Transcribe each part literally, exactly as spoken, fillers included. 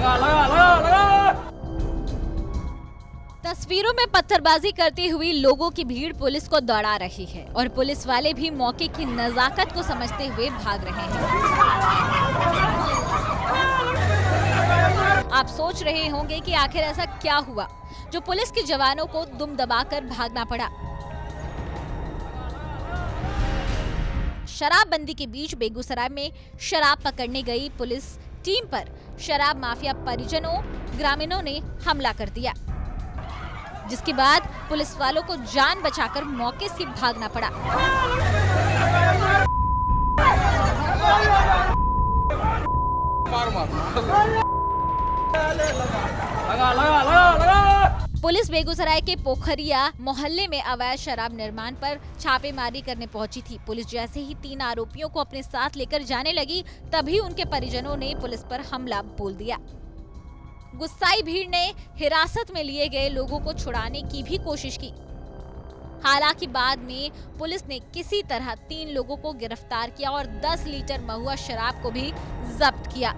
लगा, लगा, लगा, लगा। तस्वीरों में पत्थरबाजी करती हुई लोगों की भीड़ पुलिस को दौड़ा रही है और पुलिस वाले भी मौके की नजाकत को समझते हुए भाग रहे हैं। आप सोच रहे होंगे कि आखिर ऐसा क्या हुआ जो पुलिस के जवानों को दुम दबाकर भागना पड़ा। शराबबंदी के बीच बेगूसराय में शराब पकड़ने गई पुलिस टीम पर शराब माफिया परिजनों ग्रामीणों ने हमला कर दिया, जिसके बाद पुलिस वालों को जान बचाकर मौके से भागना पड़ा। लगा, लगा, लगा, लगा। पुलिस बेगूसराय के पोखरिया मोहल्ले में अवैध शराब निर्माण पर छापेमारी करने पहुंची थी। पुलिस जैसे ही तीन आरोपियों को अपने साथ लेकर जाने लगी, तभी उनके परिजनों ने पुलिस पर हमला बोल दिया। गुस्साई भीड़ ने हिरासत में लिए गए लोगों को छुड़ाने की भी कोशिश की। हालांकि बाद में पुलिस ने किसी तरह तीन लोगों को गिरफ्तार किया और दस लीटर महुआ शराब को भी जब्त किया।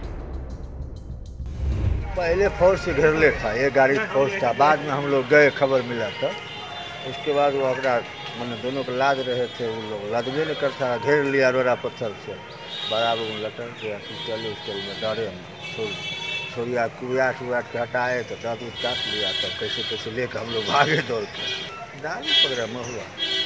पहले फोर्स से घेरले था, ये गाड़ी फोर्स था। बाद में हम लोग गए, खबर मिला था। उसके बाद वो अपना मैंने दोनों को लाद रहे थे, वो लोग लादबे नहीं करता, घेर लिया रोड़ा पत्थर से, बराबर में लटक गया। चले उसके में डरे हम छोड़ छोड़िया कुआट उट के हटाए तो दाँत उत काट लिया। तब कैसे कैसे लेकर हम लोग भागे दौड़ के। दारू पकड़ा महुआ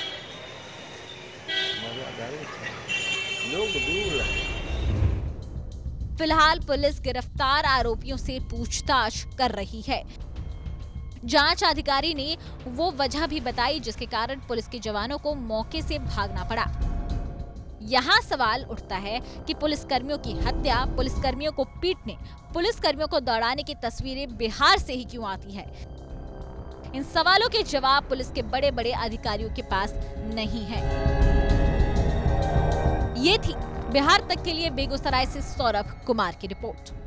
महुआ दारू था, लोग दूर लगे। फिलहाल पुलिस गिरफ्तार आरोपियों से पूछताछ कर रही है। जांच अधिकारी ने वो वजह भी बताई जिसके कारण पुलिस के जवानों को मौके से भागना पड़ा। यहाँ सवाल उठता है कि पुलिसकर्मियों की हत्या, पुलिसकर्मियों को पीटने, पुलिसकर्मियों को दौड़ाने की तस्वीरें बिहार से ही क्यों आती है? इन सवालों के जवाब पुलिस के बड़े बड़े अधिकारियों के पास नहीं है। ये थी बिहार तक के लिए बेगूसराय से सौरभ कुमार की रिपोर्ट।